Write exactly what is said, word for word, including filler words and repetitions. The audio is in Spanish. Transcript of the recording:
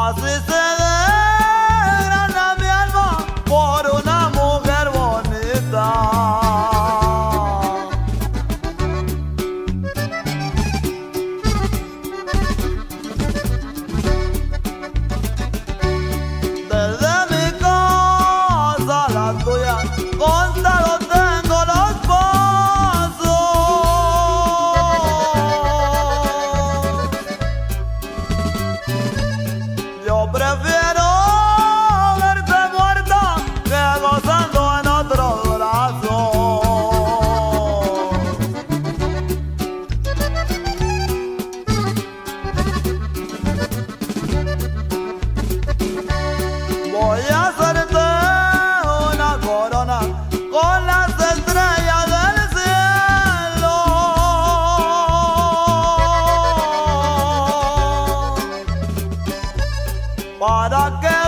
Así se degrana mi alma por una mujer bonita. Desde mi casa a la tuya, contados tengo los pasos. Yo prefiero verte muerta que gozando en otro brazo. Voy a hacerte una corona con las estrellas del cielo, para que